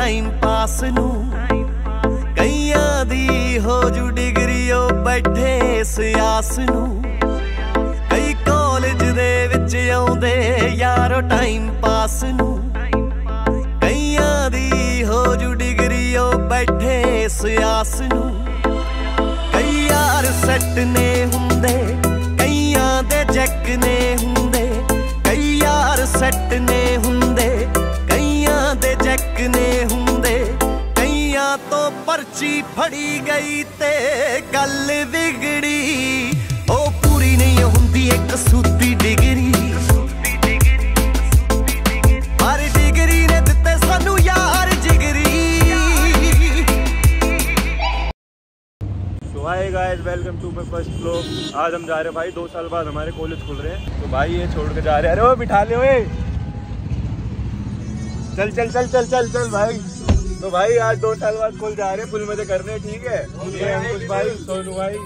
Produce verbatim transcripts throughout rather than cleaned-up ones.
Time pass नू कईयां दी हो जू डिग्री ओ बैठे इस आस नू कई कॉलेज दे विच आउंदे यारो टाइम पास नू कईयां दी हो जू डिग्री ओ बैठे इस आस नू कई यार सैट ने हुंदे कईयां दे जैक ने हुंदे कई यार सैट ने हुंदे कईयां दे जैक ने हुंदे कईयां तो पर्ची फड़ी गई ते गल बिगड़ी ओ पूरी नहीं हुंदी एक सूती डिग्री पर डिग्री ने दिते सानू यार जिगरी। So hi guys, welcome to my first vlog। आज हम जा रहे हैं भाई, दो साल बाद हमारे कॉलेज खुल रहे हैं तो भाई ये छोड़ के जा रहे हैं। अरे वो बिठा ले ओए, चल चल चल चल चल चल भाई। तो भाई आज दो साल बाद खुल जा रहे हैं, फुल मजे करने, ठीक है। ये अंकुश भाई, सोनू भाई,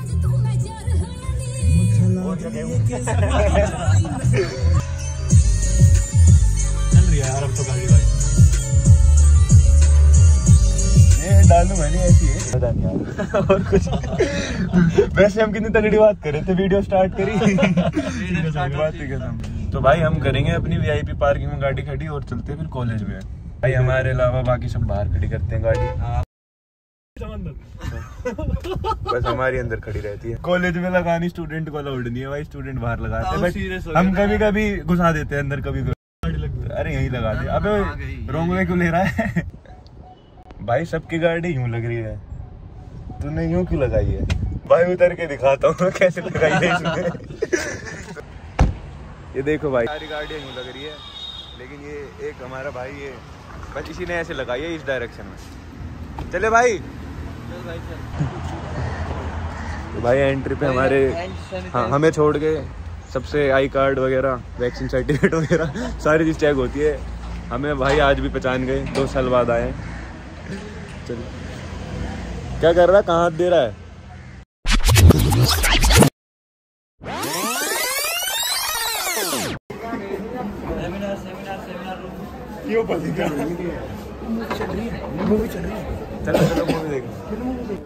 चल रही है यार अब तो गाड़ी भाई। ये डालू मैंने ऐसी है पता नहीं यार और कुछ। वैसे हम कितनी तगड़ी बात कर रहे थे, वीडियो स्टार्ट करी बात ही कसम। तो भाई हम करेंगे अपनी वीआईपी पार्किंग में गाड़ी खड़ी और चलते हैं फिर कॉलेज में। भाई हमारे अलावा बाकी सब बाहर खड़ी करते हैं गाड़ी, बस हमारी अंदर खड़ी रहती है। कॉलेज में लगानी स्टूडेंट को अलाउड नहीं है भाई, स्टूडेंट बाहर लगाते हैं बट हम कभी कभी घुसा देते हैं अंदर कभी कभी। अरे यही लगा दे। अबे रोंग वे क्यों ले रहा है भाई, सबकी गाड़ी यूं लग रही है, तूने यूं क्यों लगाई है भाई? उतर के दिखाता हूँ कैसे लगाई है इसने। ये देखो भाई सारी गाड़ियाँ यूं लग रही है, लेकिन ये एक हमारा भाई ये बस इसी ने ऐसे लगाई है इस डायरेक्शन में। चले भाई, चल भाई चल। तो भाई एंट्री पे हमारे हाँ हमें छोड़ के सबसे आई कार्ड वगैरह, वैक्सीन सर्टिफिकेट वगैरह सारी चीज़ चेक होती है। हमें भाई आज भी पहचान गए, दो साल बाद आए। चल क्या कर रहा है, कहाँ हाथ दे रहा है? क्यों पति कर मूवी चल रही है, चलो चलो मूवी देखो।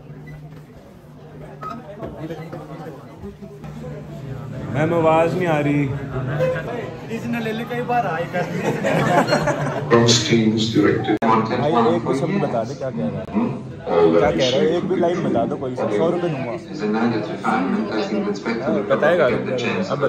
मैम आवाज नहीं आ रही, इसने ले ले कई बार आई कर। भाई एक भी शब्द बता दे, क्या कह रहा है, क्या कह रहा है, एक भी लाइन बता दो कोई सा। सौ रुपये दूंगा, बताएगा अब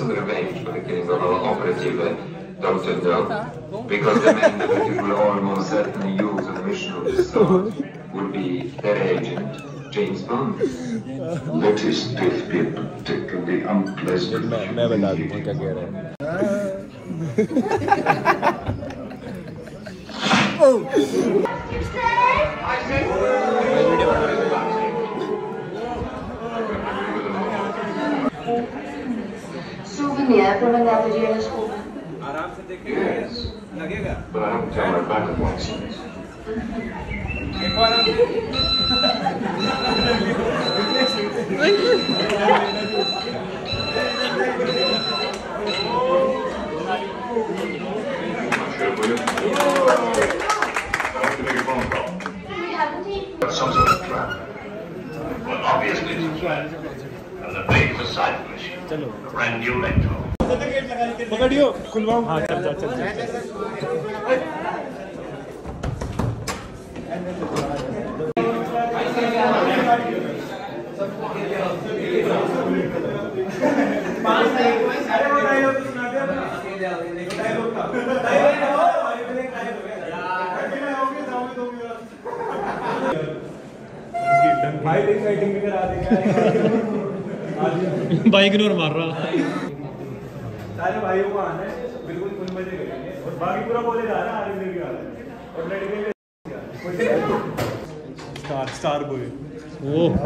Don't know, because the men that you will almost certainly use on a mission of this sort would be their agent, James Bond. Let his death be particularly unpleasant. मैं मैं बता दूँगा क्या कह रहा है। Souvenir from another year school. Yes, but I haven't turned my back on one since. Some sort of trap. Well, obviously it's a trap. And the bait is a cycle machine. A brand new mentor. पकड़ियो खुलवाऊं। हाँ चल चल चल bike ignore मार रहा। सारे भाइयों को आना है, बिल्कुल फुल मजे करेंगे और बाकी पूरा कॉलेज आ रहा है, आगे भी आ रहा है और लड़के star star boy. Oh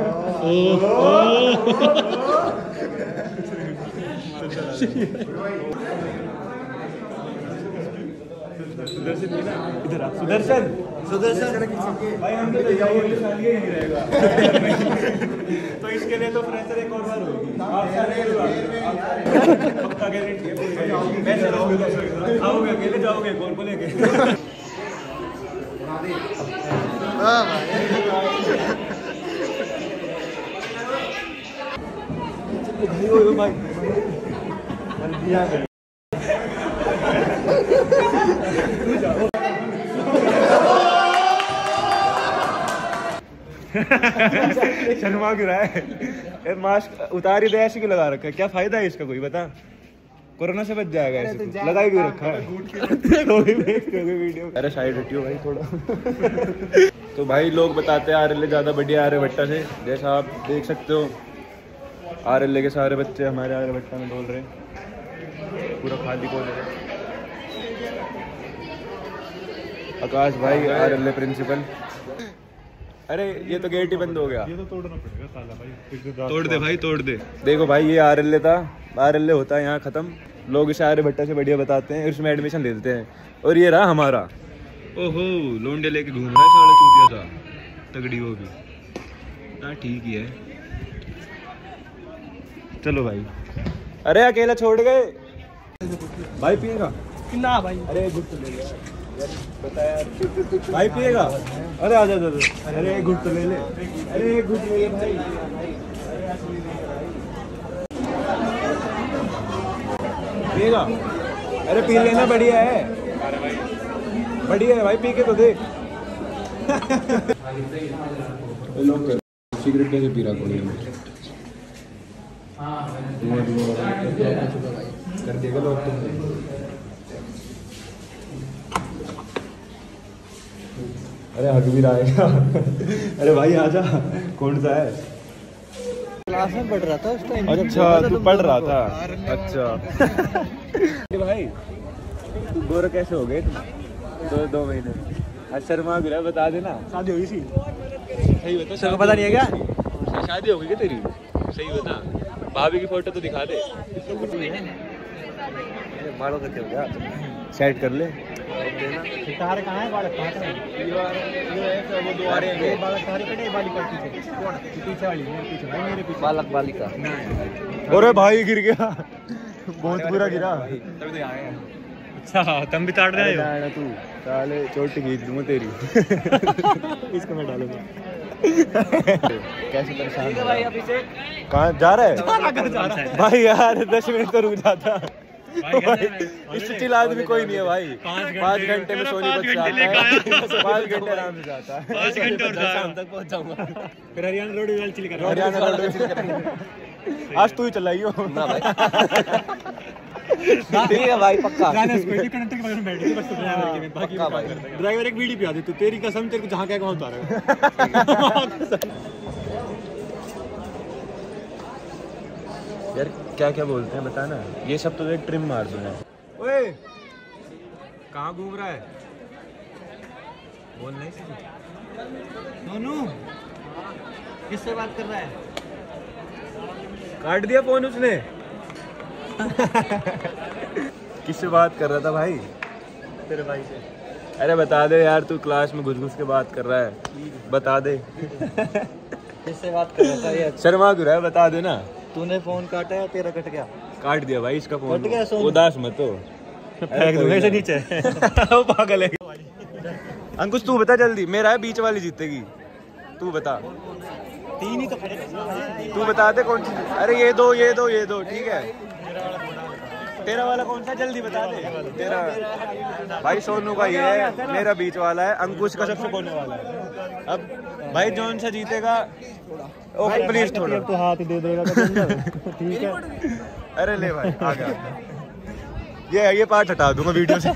Sudarshan इधर आप, सुदर्शन सुदर्शन भाई हम तो जाइए शादी यहीं रहेगा। तो इसके लिए तो फ्रेशर एक और बार होगी, आप सारे पक्का गारंटी है। आओगे अकेले जाओगे कौन को लेके? शर्मा क्यों रहा है? मास्क उतार ही दे, ऐसे क्यों लगा रखा है? क्या फायदा है इसका, कोई बता? कोरोना से बच जाएगा ऐसे तो लगा ही क्यों रखा है? वीडियो अरे साइड हटियो भाई थोड़ा। तो भाई लोग बताते हैं आरएलए ज्यादा बढ़िया आर्यभट्टा से, जैसा आप देख सकते हो आरएलए के सारे बच्चे हमारे आर्यभट्टा में डोल रहे हैं, पूरा खाली कॉलेज है। आकाश भाई आरएलए प्रिंसिपल। अरे ये तो गेट ही बंद हो गया, ये तो तोड़ना पड़ेगा साला भाई। तोड़ दे भाई तोड़ दे। देखो भाई ये आरएलए था, आरएलए होता है यहाँ खत्म, लोग इसे आर्यभट्टा से बढ़िया बताते हैं, इसमें एडमिशन ले लेते हैं। और ये रहा हमारा, ओहो लोंडे लेके घूम रहा है साला चूतिया सा, तगड़ी वो भी ना, ठीक ही है। चलो भाई। अरे अकेला छोड़ गए भाई, पिएगा ना भाई? अरे गुट ले ले बता यार, भाई पिएगा? अरे आ जा जा, अरे गुट तो ले ले, अरे गुट ले ले भाई। पिएगा? अरे पी लेना, बढ़िया है, बढ़िया है भाई, पी के तो देख। लोग सिगरेट कैसे पी रहा कोई कर देगा लोग तो। अरे हक भी रहा है। अरे भाई आजा, कौन सा है? क्लास में पढ़ रहा था उस टाइम। अच्छा तू पढ़ रहा था, अच्छा। भाई तू गोरा कैसे हो गए? दो दो महीने आज शर्मा गिरा, बता देना। शादी हुई थी? सही बता, सबको पता नहीं है क्या? शादी हो गई क्या तेरी? सही बता, भाभी की फोटो तो दिखा दे। बालों का क्या हो गया? सेट कर ले। सितारे कहाँ है? बालक कहाँ है? वो दो आ रहे हैं, बालक सारे कटे, बालिका पीछे कौन? पीछे वाली मेरे पीछे भाई, मेरे पीछे बालक बालिका। अरे भाई गिर गया, बहुत बुरा गिरा। तभी तो यहाँ है। अच्छा तुम भी ताड़ रहे हो? तू साले चोट खींच दूंगा तेरी। इसको मैं डालूंगा। कैसे परेशान है भाई? अभी से कहाँ जा रहा है? जा रहा है भाई यार दस मिनट तो रुक जाता। इससे चिल आदमी कोई नहीं है भाई, पाँच घंटे में सोनी बच जाता है, पाँच घंटे आराम से जाता है, पाँच घंटे और शाम तक पहुंच जाऊंगा। फिर हरियाणा रोड वाल चिल कर, हरियाणा रोड में चिल करेंगे। आज तू ही चलाइयो ना भाई। ठीक है भाई, पक्का। कंडक्टर के बगल में बैठ गए बस, ड्राइवर के बाकी ड्राइवर एक बीड़ी पिया दे तू, तेरी कसम, तेरे को जहाँ क्या वहाँ उतारेगा। यार क्या क्या बोलते हैं बता ना, ये सब तो एक ट्रिम मार दूंगा। ओए कहाँ घूम रहा है? बोल नहीं सके। सोनू किससे बात कर रहा है? काट दिया फोन उसने। किससे बात कर रहा था भाई? तेरे भाई से। अरे बता दे यार, तू क्लास में घुस घुस के बात कर रहा है, बता दे। किससे बात कर रहा था ये? शर्मा क्यों रहा है, बता दे ना। तूने फोन काटा या तेरा कट गया? काट दिया भाई इसका फोन। कट गया सोनू? उदास मत हो, फेंक दूंगा इसे नीचे। वो पागल है। अंकुश तू बता जल्दी, मेरा है बीच वाली जीतेगी, तू बता। तीन ही तो खड़े, तू बता दे कौन सी। अरे ये दो ये दो ये दो ठीक है। तेरा वाला कौन सा, जल्दी बता दे। तेरा भाई सोनू का ये है, मेरा बीच वाला है, अंकुश का सबसे कोने वाला है। अब भाई जौन सा जीतेगा ओके प्लीज थोड़ा तो हाथ दे देगा तो ठीक है। अरे ले भाई आ गया, ये ये पार्ट हटा दूंगा वीडियो से।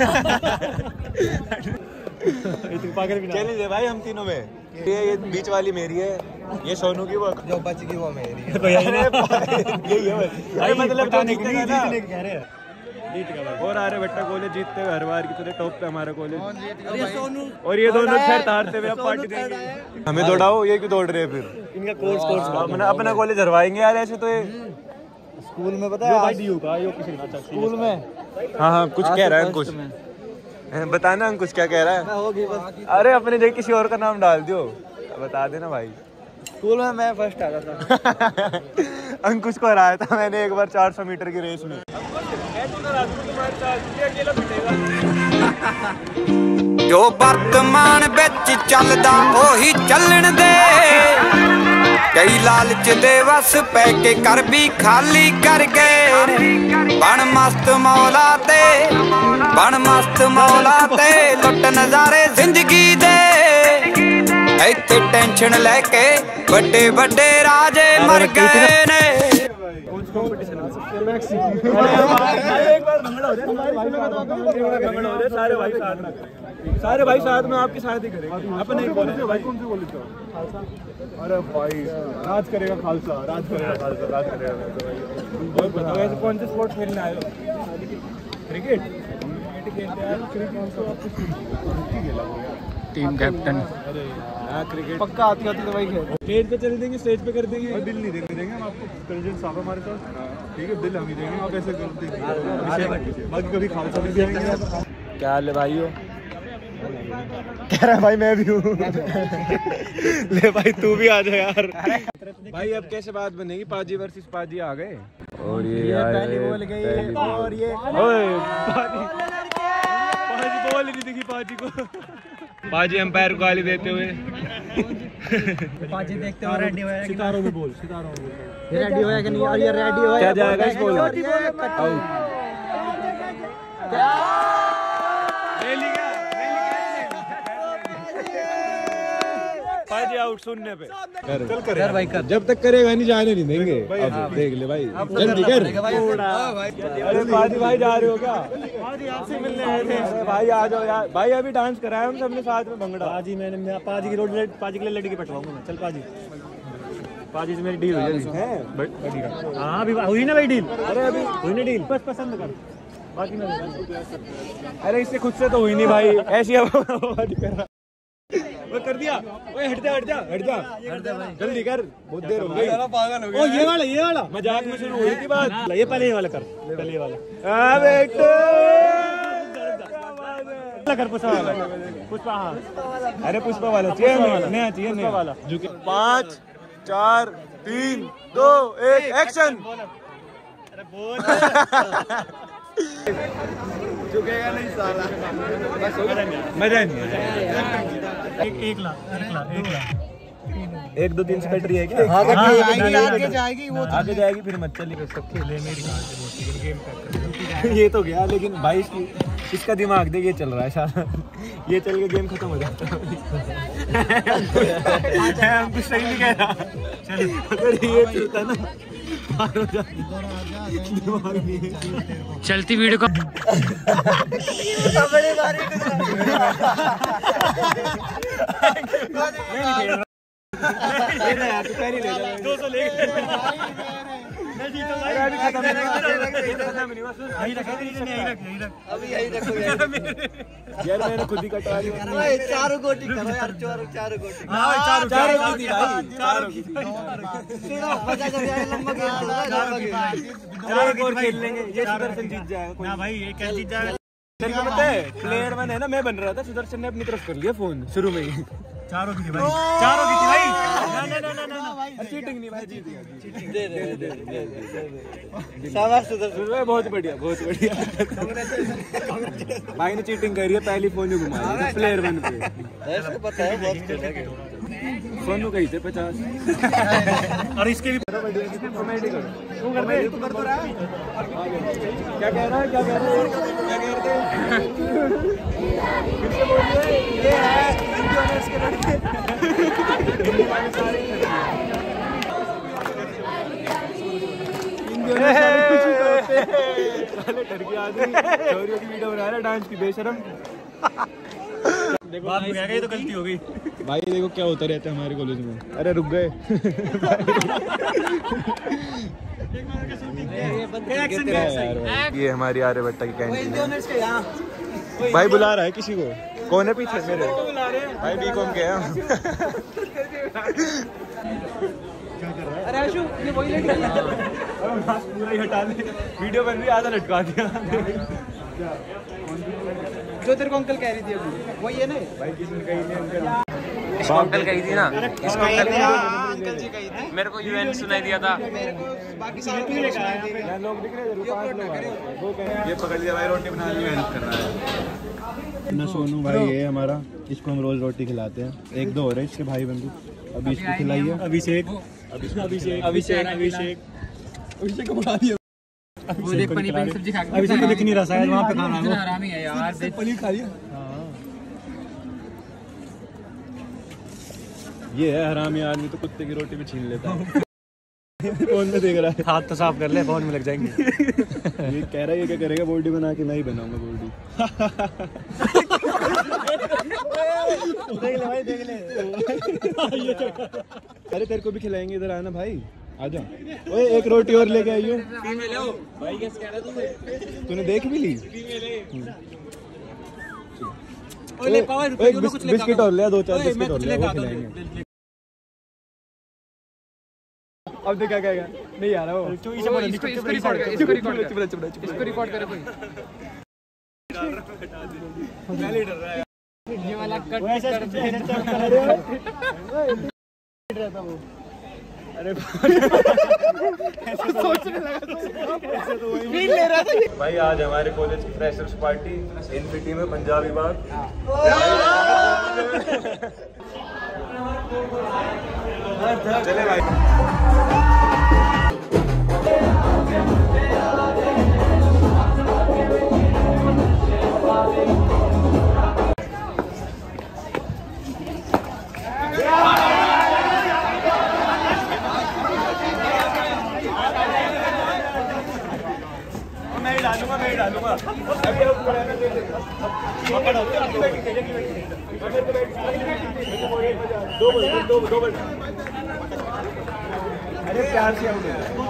पागल भी चलिए दे भाई हम तीनों में, ये ये बीच वाली मेरी है, ये सोनू की, वो जो बच गई वो मेरी है। तो यही है भाई, मतलब तो जीतेगा ना। कह रहे हैं जीत गया भाई। और आर्यभट्टा कॉलेज जीतते हुए हर बार की तरह टॉप पे हमारा कॉलेज, ये सोनू और ये दोनों फिर हारते हुए अब पार्टी देंगे। हमें दौड़ाओ, ये क्यों दौड़ रहे हैं फिर? इनका कोर्स कोर्स अपना अपना कॉलेज हरवाएंगे यार ऐसे तो। ये स्कूल में पता है भाई डीयू का यो किसी का स्कूल में। हाँ हाँ कुछ कह रहा है अंकुश, बताना अंकुश क्या कह रहा है? होगी बस। अरे अपने जगह किसी और का नाम डाल दो, बता देना भाई। स्कूल में मैं फर्स्ट आता था। अंकुश को हराया था मैंने एक बार चार सौ मीटर की रेस में। जो वर्तमान बिच चलदा ओही चलन दे कई लालच दे वस पै के कर भी खाली कर गए बन मस्त मौला ते बन मस्त मौला ते लुट नजारे जिंदगी दे इत्थे टेंशन लेके बड़े बड़े राजे मर गए ने सारे भाई साथ में सारे भाई साथ में आपके साथ ही करेंगे अपन नहीं बोले भाई कौन सी बोले तो अरे भाई राज करेगा खालसा राज करेगा खालसा राज करेगा और बताओ ऐसे कौन से स्पोर्ट खेलने आए हो क्रिकेट टीम कैप्टन क्रिकेट पक्का आती आती तो भाई स्टेज पे चल देंगे स्टेज पे कर देंगे दिल नहीं देंगे देंगे हम आपको प्रेसिडेंट साहब हमारे साथ ठीक है दिल हम ही देंगे आप ऐसे कर देंगे बाकी कभी खालसा भी देंगे क्या हाल है भाइयों कह रहा भाई मैं भी हूँ ले भाई तू भी आ जा यार भाई अब कैसे बात बनेगी पाजी वर्सेस पाजी आ गए और ये, ये पहली बॉल गई और ये ओए पाजी पाजी बॉल नहीं दिखी पाजी को पाजी अंपायर को गाली देते हुए पाजी देखते हुए रेडी होया सितारों में बोल सितारों में बोल ये रेडी होया कि नहीं और ये रेडी होया क्या जाएगा इस बॉल पाजी आउट सुनने पे कर कर यार भाई कर जब तक करेगा नहीं जाने नहीं देंगे अब देख ले भाई जल्दी कर अरे पाजी भाई जा रहे हो क्या पाजी आपसे मिलने आए थे अरे भाई आ जाओ यार भाई अभी डांस कराया हम सबने साथ में भंगड़ा पाजी मैंने पाजी की रोड पाजी के लिए लड़की पटवाऊंगा मैं चल पाजी पाजी से मेरी डील हुई है हाँ अभी हुई ना भाई डील अरे अभी हुई ना डील बस पसंद कर बाकी ना अरे इससे खुद से तो हुई नहीं भाई ऐसी कर वो कर दिया ओए हट जा हट जा हट जा जल्दी कर बहुत देर हो गई पागल हो गया ओ ये वाला ये वाला मजाक में शुरू हुई थी बात ये पहले ये वाला कर पहले ये वाला हां बेटे कर पुष्पा वाला पुष्पा हां अरे पुष्पा वाला चाहिए नया चाहिए नया वाला झुके पाँच चार तीन दो एक एक्शन अरे बोल झुकेगा नहीं साला मजा नहीं एक एक लाख एक लाख एक लाख एक दो तीन से कट रही है क्या हाँ, आगे आगे जाएगी वो आगे जाएगी फिर मत चलिए सब खेले मेरी गेम ये तो गया लेकिन भाई इसकी इसका दिमाग देख ये चल रहा है सारा ये चल के गेम खत्म हो जाता है हम कुछ सही नहीं कह रहा अगर ये चलता ना चलती वीडियो का दो सौ ले यार मैंने खुद ही कटवा ली चारों गोटी करो यार चारों चारों गोटी चारों चारों की थी भाई चारों की थी मजा कर यार लंबा खेल एक और खेल लेंगे ये सुदर्शन जीत जाएगा ना भाई ये क्या जीत जाएगा तेरे को पता है प्लेयर वन है ना मैं बन रहा था सुदर्शन ने अपनी तरफ कर लिया फोन शुरू में ही चारों की थी भाई चारों की थी भाई ना ना ना ना ना चीटिंग नहीं भाई जीत गया चीटिंग दे दे दे दे शाबाश सुदर्शन भाई बहुत बढ़िया बहुत बढ़िया भाई ने चीटिंग करी है पहली फोन ही घुमा दी प्लेयर वन पे इसको पता है बहुत खेलेगा सोनू कहीं थे पचास और इसके भी कॉमेडी कर तू कर दे तू कर तो रहा है क्या कह रहा है क्या कह रहा है क्या कह रहे थे फिर से बोलिए ये है इंडियंस के लड़के इंडियंस वाले कुछ भी करते हैं साले डर के आदमी चोरियों की वीडियो बना रहा है डांस की बेशरम देखो भाई ये तो गलती हो गई भाई देखो क्या होता रहता है हमारे कॉलेज में अरे रुक गए ये हमारी आर्यभट्टा की कैंटीन है भाई बुला रहा है किसी को कौन है पीछे मेरे भाई बी कॉम के हैं अरे आशु ये वही लड़की है पूरा ही हटा दे वीडियो बन रही आधा लटका दिया जो तेरे को अंकल कह रही थी अभी वही है ना भाई किसी ने कही नहीं अंकल इसको अंकल कही थी ना इसको अंकल अंकल जी कही थी। मेरे को यूएन सुनाई दिया था। बाकी सारे लेकर आए हैं। लोग दिख रहे हैं, वो कह रहे हैं ये पकड़ लिया भाई, रोटी बनाने में हेल्प कर रहा है ना। सोनू भाई ये हमारा, इसको हम रोज रोटी खिलाते हैं। एक दो हो रहे इसके भाई बंधु, अभी इसको खिलाइए। अभिषेक अभिषेक अभिषेक अभिषेक अभिषेक अभिषेक को बढ़ा दिया। वो देख पनीर पनीर सब्जी खा के अभिषेक को दिख नहीं रहा शायद वहाँ पे खाना। वो हरामी है यार, पनीर खा लिया। ये है हरामी आदमी, तो कुत्ते की रोटी भी छीन लेता है। फोन में देख रहा है। हाथ तो साफ कर ले, फोन में लग जाएंगे। ये कह रहा है ये क्या करेगा, बॉडी बना के मैं ही बनाऊंगा बॉडी। देख ले भाई, देख ले। अरे तेरे को भी खिलाएंगे, इधर आना भाई, आजा। ओए एक रोटी और लेके आइयो। भाई कैसे कह रहा तू? तूने देख भी ली? ओए पावर एक बिस्किट और ले, दो चार बिस्किट और ले, वो खिलाएंगे। अब देख क्या कहेगा, नहीं आ रहा वो। इसको इसको रिकॉर्ड कर, इसको रिकॉर्ड कर, इसको रिकॉर्ड करे कोई। डर रहा है ये वाला कट कर दे। रहता वो। अरे सोचने लगा तो फील ले रहा था। भाई आज हमारे कॉलेज की फ्रेशर्स पार्टी इनफिटी में पंजाबी बाग। चले भाई। मैं डालूंगा मैं डालूंगा अभी अब पुराना दे दे दो दो दो अरे प्यार से आओ।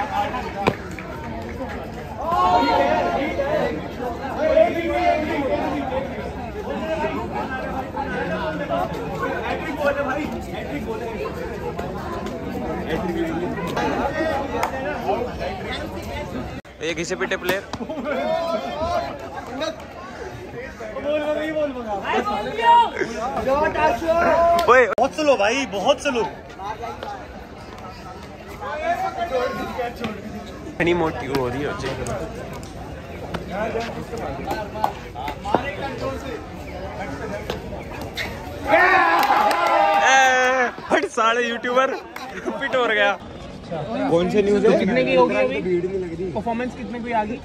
ये घिसे पिटे प्लेयर। बहुत स्लो भाई, बहुत स्लो। इतनी मोटी हो रही है। हट साले यूट्यूबर पिट हो गया। कौन से न्यूज़ है? कितने की होगी अभी? परफॉर्मेंस कितने की आ गई?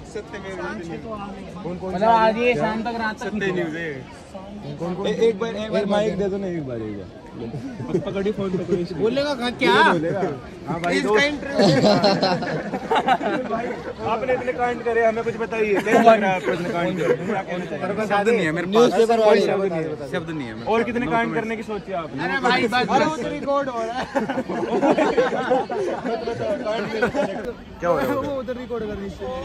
मतलब आज ये शाम तक रात तक न्यूज़ है। एक बार एक बार माइक दे दो ना, एक बार एक बार पकड़ी फोन पकड़ी। बोलेगा क्या? हाँ भाई इसका इंटरव्यू। आपने इतने कांड करे, हमें कुछ बताइए। क्या लग रहा है आपको इतने कांड करे? शब्द नहीं है मेरे पास, कोई शब्द नहीं है, शब्द नहीं है। और कितने कांड करने की सोची आपने? अरे भाई बस बस रिकॉर्ड हो रहा है। क्या हो रहा है? वो उधर रिकॉर्ड करनी चाहिए।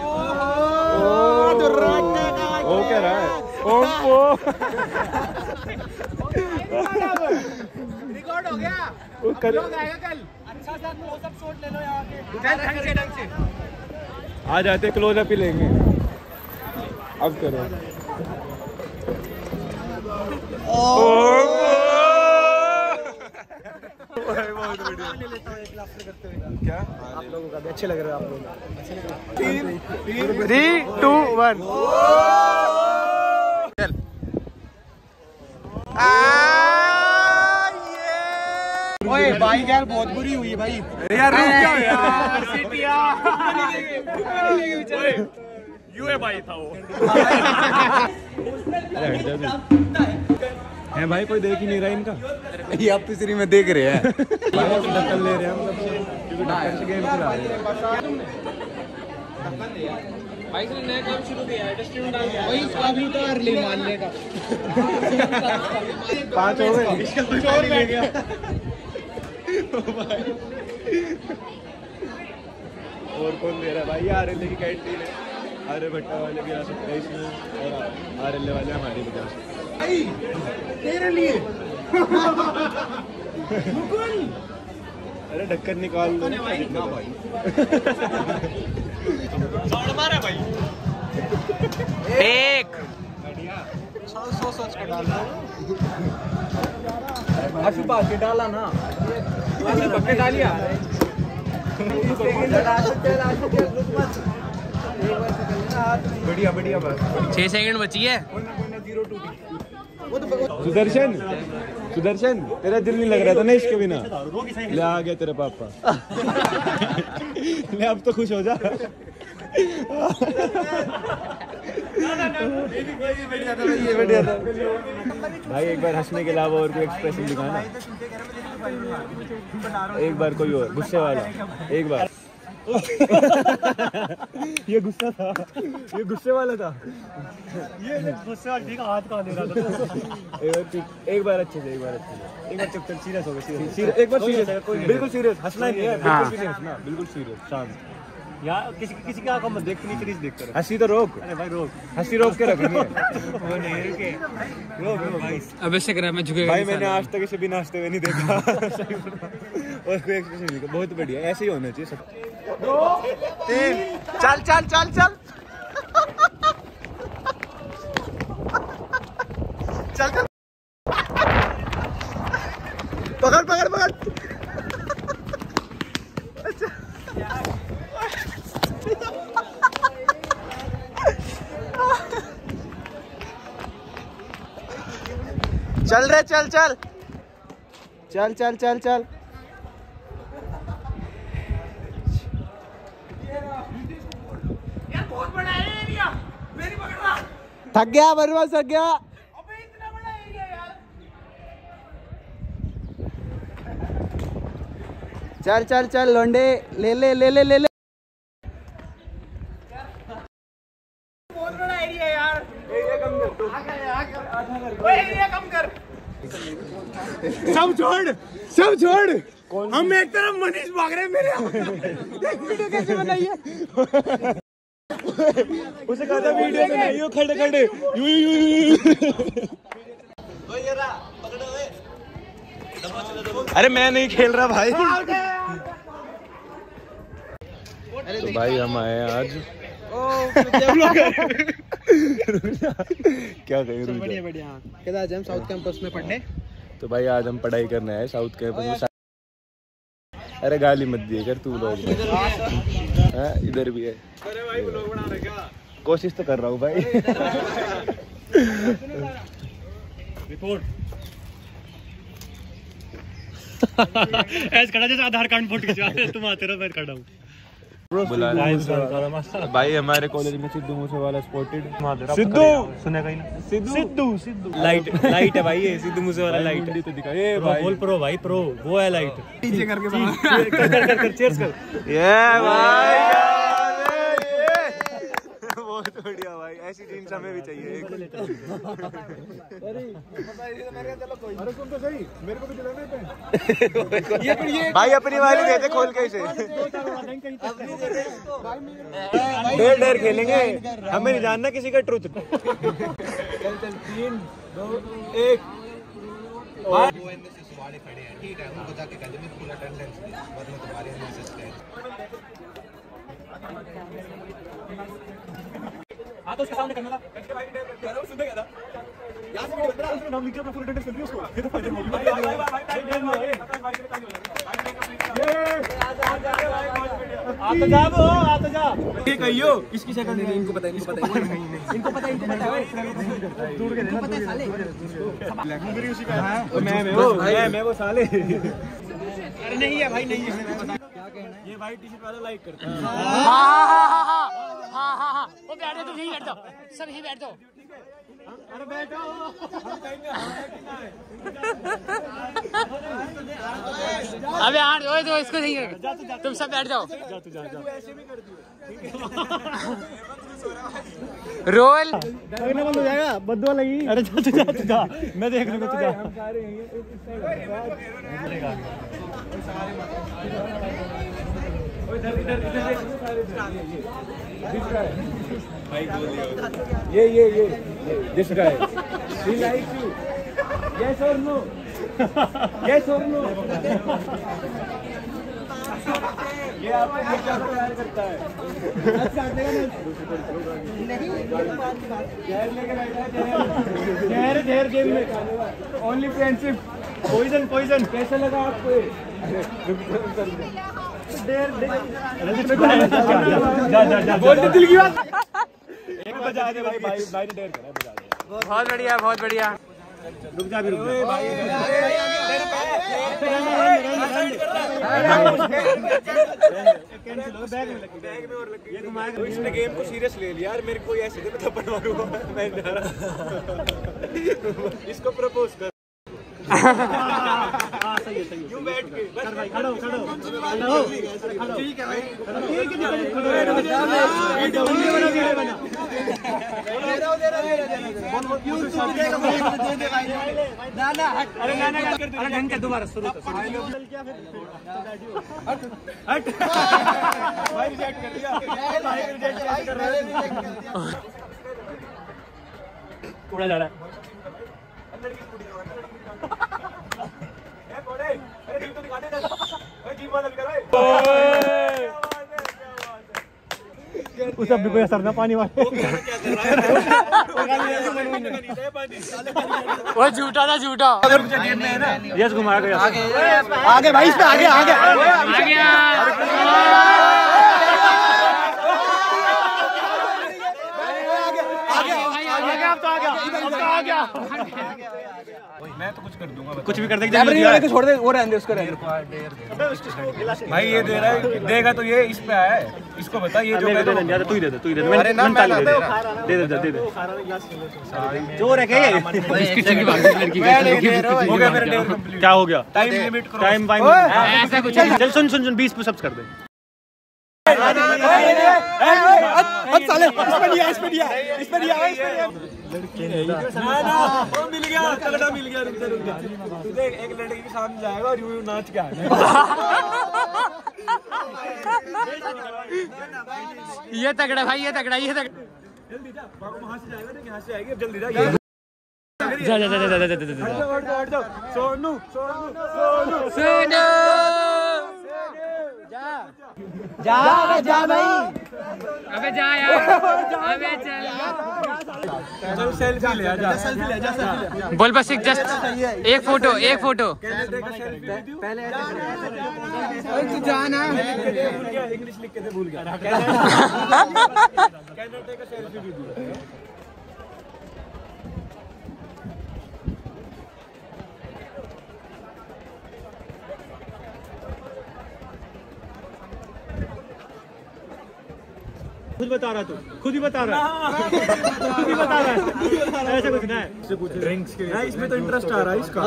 वो क्या रहा है? ओम वो रिकॉर्ड हो गया। वो कर आएगा कल। अच्छा सा क्लोज अप शॉट ले लो यहाँ पे। चल ढंग से ढंग से आ जाते, क्लोज अप ही लेंगे। अब करो। बहुत बढ़िया। क्या आप लोगों का भी अच्छे लग रहे हैं आप लोग। Three two one. ओए भाई यार बहुत बुरी हुई है भाई। यार रुक जाओ यार सिटिया। यू है भाई था वो। है भाई, कोई देख ही नहीं रहा इनका। ये आप तीसरी में देख रहे हैं। ढक्कन ले रहे हैं हम, क्योंकि ढक्कन से गेम खिला रहे हैं। भाई से नया काम शुरू किया है, डस्टबिन डाल दिया। वही इसका भी तो अर्ली मानने का। पांच हो गए। इसका कुछ और बैठ गया। और कौन दे रहा है भाई? आर एल की कैंटीन है, आर्य भट्टा वाले भी आ सकते हैं इसमें, और आर एल वाले हमारे भी जा सकते हैं। तेरे लिए। अरे ढक्कन निकाल दो भाई। एक डाला ना। बढ़िया बढ़िया बस छह सेकंड बची है। सुदर्शन सुदर्शन तेरा दिल नहीं लग रहा था ना इसके बिना। ले आ गया तेरा पापा। ले अब तो खुश हो जा। ये बढ़िया था भाई। एक बार हंसने के अलावा और कोई एक्सप्रेशन दिखाना। एक बार कोई और गुस्से वाला। एक बार ये गुस्सा था। ये गुस्से वाला था। ये गुस्से वाला ठीक हाथ कहाँ दे रहा था। एक बार एक बार अच्छे से एक बार अच्छे से एक बार चुप सीरियस हो गया। सीरियस एक बार सीरियस बिल्कुल सीरियस हंसना नहीं है। बिल्कुल भी नहीं हंसना बिल्कुल सीरियस शांत। यार किसी किसी की आंखों में देख नहीं सीरीज देख कर हंसी तो रोक। अरे भाई रोक हंसी रोक के रखेंगे। वो नहीं रुके रोक रोक भाई। अब ऐसे करा मैं झुकेगा भाई मैंने आज तक इसे बिना हंसते हुए नहीं देखा। और कोई एक्सप्रेशन नहीं। बहुत बढ़िया ऐसे ही होना चाहिए सब। दो तीन चल चल चल चल चल चल पकड़ पकड़ पकड़। अच्छा चल रे चल चल चल चल चल चल। थक गया बर्बाद थक गया। अबे इतना बड़ा एरिया यार। चल चल चल लोंडे ले ले ले ले ले ले। बहुत बड़ा एरिया यार। एरिया कम कर तू। ओए एरिया कम कर। सब छोड़ सब छोड़। हम एक तरफ मनीष भाग रहे हैं मेरे। एक वीडियो कैसे बनाइए। उसे कहा था वीडियो में नहीं हो खड़े खड़े यू यू यू। अरे मैं नहीं खेल रहा भाई। तो भाई हम आए हैं आज। क्या कहें बढ़िया बढ़िया। कहता आज हम साउथ कैंपस में पढ़ने। तो भाई आज हम पढ़ाई करने आए साउथ कैंपस में। अरे गाली मत दिए कर तू लोग। इधर भी है। अरे भाई ब्लॉग बना रहे क्या। कोशिश तो कर रहा हूँ भाई। रिपोर्ट ऐसे खड़ा जैसे आधार कार्ड फोटो खिंचवा तुम आते रहो मैं खड़ा हूँ। भाई हमारे कॉलेज में सिद्धू मूसेवाला स्पॉटेड। सिद्धू सुनेगा ही ना। सिद्धू सिद्धू सिद्धू लाइट लाइट है भाई। ये सिद्धू मूसेवाला लाइट है। तो दिखा ये भाई बोल प्रो भाई प्रो वो है लाइट। नीचे करके कर कर कर कर चीयर्स कर। ये भाई बहुत बढ़िया भाई। ऐसी जीन्स हमें भी चाहिए। भाई अपनी वाली देते खोल के इसे। डेढ़ डेढ़ खेलेंगे। हमें नहीं जानना किसी का ट्रुथ। चल चल तीन दो एक। ठीक है उनको जाके कह दे फुल अटेंडेंस वरना तुम्हारे मैसेज है। हाँ तो उसके सामने करना था। सुनने क्या था यहाँ से वीडियो बना उसने नाम लिख दिया अपना फुल अटेंडेंस कर दिया उसको। ये तो फायदे में होगी। आता जा वो आता जा। ये कहियो किसकी शक्ल नहीं इनको पता इनको पता इनको पता इनको पता है। दूर के देना पता है साले। मुंगरी उसी का है। मैं मैं वो मैं मैं वो साले। अरे नहीं है भाई नहीं है। क्या कहना है ये भाई टी शर्ट वाला लाइक करता है। हां हां हां हां हां हां वो बैठ जाओ तुम यहीं बैठ जाओ सब यहीं बैठ जाओ। अरे बैठो अबे यार ओए तो इसको नहीं है तुम सब बैठ जाओ। जा तू जा जा ऐसे भी कर दियो। रोल लगना बंद हो जाएगा बद्दुआ लगी। अरे जा तू जा तू जा मैं देख लूंगा तू जा। ये ये ये this guy he like you yes or no yes or no. ये आपको क्या प्यार करता है। जहर लेके बैठा है। जहर जहर गेम में ओनली फ्रेंडशिप। पॉइजन पॉइजन कैसे लगा आपको? दिल की बात एक बजा दे भाई भाई भाई ने डेयर करा बजा दे। बहुत बढ़िया बहुत बढ़िया। रुक जा भी रुक जा भाई। इसने गेम को सीरियस ले लिया यार। मेरे को ऐसे दे थप्पड़ मारूंगा मैं जा रहा। इसको प्रपोज कर। हाँ सही है सही है। यूं बैठ के बस भाई खड़ो खड़ो खड़ो ठीक है भाई ठीक है खड़ो वीडियो बना वीडियो बना दे रहा दे रहा दे रहा बोल बोल दे दे भाई ना ना अरे ना ना कर दे। अरे ढंग के दोबारा शुरू कर क्या फिर हट हट भाई रिजेक्ट कर दिया भाई रिजेक्ट कर रहा है उड़ा जा रहा है अंदर की स्कूटी ए बड़े अरे दिल तो दिखा दे ओए जी बदल कर ओए उस सब भी कोई असर ना पानी वाले वो झूठा था झूठा। यस घुमा गया आगे आगे भाई इस पे आगे आगे आ गया। मैं तो कुछ कर दूंगा कुछ भी कर देगा को छोड़ दे वो रहने दे उसको रहने भाई ये दे रहा है देगा तो ये इस पे आया है इसको बता ये जो मैं तो तू ही दे दे तू ही दे दे मैं ताली दे दे दे दे जोर है क्या ये इसकी चंगी बात लड़की का हो गया मेरा डेयर कंप्लीट। क्या हो गया? टाइम लिमिट करो टाइम टाइम ऐसा कुछ चल सुन सुन सुन बीस पुशअप्स कर दे। साले इस पे दिया इस पे दिया इस पे दिया इस पे दिया ना वो मिल गया तगड़ा मिल गया। रुक जा रुक जा तू देख एक लड़के के सामने जाएगा और यूं यूं नाच के आएगा। ये तगड़ा भाई ये तगड़ा ये तगड़ा। जल्दी जा बाबू वहां से जाएगा ना यहां से आएगी अब जल्दी जा जा जा जा जा जा जा सोनू सोनू सोनू सोनू जा जा जा भाई अबे जा यार अबे चल चल सेल्फी ले जा सेल्फी ले जा सेल्फी ले बोल बस एक जस्ट एक फोटो एक फोटो पहले तू जाना इंग्लिश लिख के दे भूल गया can take a selfie with you. खुद बता रहा तू खुद ही बता रहा है खुद ही बता रहा है ऐसा कुछ ना है ड्रिंक्स के इसमें तो इंटरेस्ट आ रहा है इसका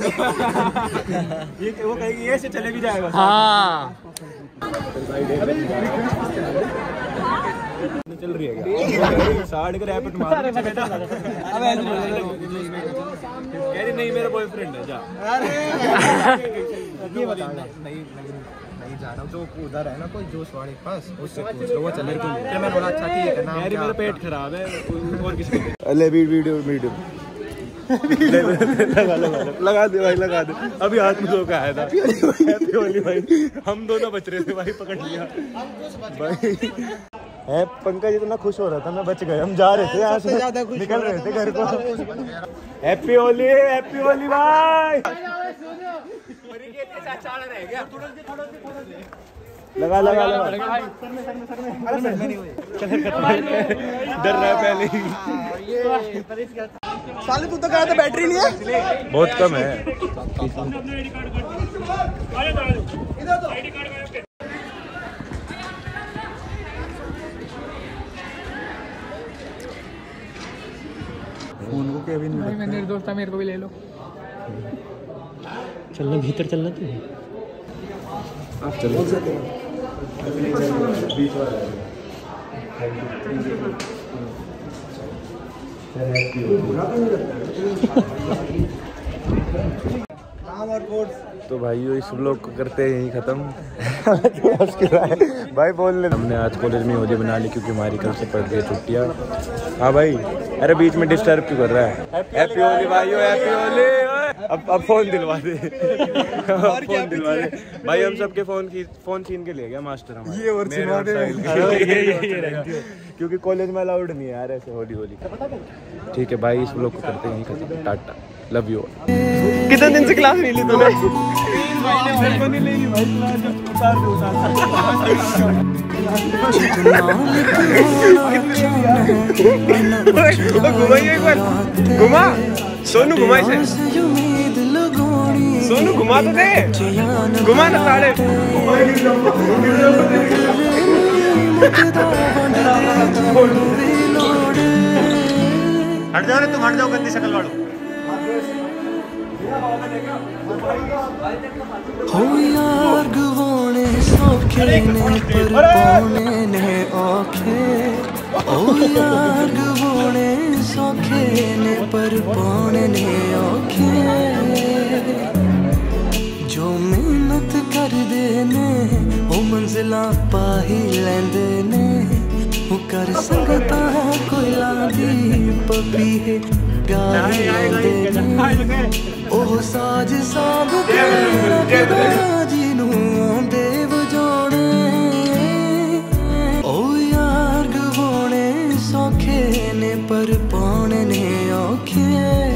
ये वो कहेगी ये से चले भी जाएगा। हाँ चल रही है क्या साढ़ के रैपिड मार कह रही नहीं मेरा बॉयफ्रेंड है जा ये बता नहीं जा रहा हूँ तो उधर है ना कोई जोश वाले के पास उससे पूछ लो वो चले तो मैंने बोला अच्छा ठीक है ना यार मेरा पेट खराब है और किसी अरे वीडियो वीडियो लगा लगा लगा दे भाई लगा दे। अभी हाथ में धोखा आया था हैप्पी होली भाई हम दोनों बच रहे थे भाई पकड़ लिया भाई है। पंकज इतना खुश हो रहा था मैं बच गए हम जा रहे थे यहाँ से निकल रहे थे घर को। हैप्पी होली हैप्पी होली भाई लगा लगा लगा डर रहा है पहले ही साले तू तो कहा था बैटरी नहीं है बहुत कम है। फोन को केविन में मैं मेरे दोस्त मेरे को भी ले लो। चलना भीतर चलना तू आप चलो तो भाइयों इस ब्लॉग को करते हैं यहीं खत्म। भाई बोल ले हमने आज कॉलेज में होली बना ली क्योंकि हमारी कल से पड़ गई छुट्टियाँ। हाँ भाई अरे बीच में डिस्टर्ब क्यों कर रहा है। हैप्पी होली भाइयों हैप्पी होली। अब अब फोन दिलवा दे फोन दिलवा दे भाई हम सबके फोन की फोन छीन के ले गया मास्टर हमारे ये और क्योंकि कॉलेज में अलाउड नहीं है यार ऐसे होली होली। ठीक है भाई इस ब्लॉग को करते हैं यहीं खत्म। Tata love you. कितने दिन से क्लास नहीं ली तूने? घुमाइए एक बार, घुमा सोनू, घुमाई से सोनू, घुमा तो दे, घुमा ना साढ़े। हट जाओ रे तुम, हट जाओ गंदी शक्ल वालों। हो यार गवाने सौखे ने पर पाने ने औखे, ओ यार गवाने सौखे ने पर पाने ने औखे, जो मेहनत कर दे ने ओ मंजिला पा ही लेंदे ने, वो कर सकता कोई लादी पपी है गाई लेंदे ने, ओ साज साब के रखदा जिनू आंदे वजाने, ओ यार गवाने सौखे ने पर पाने ने औखे।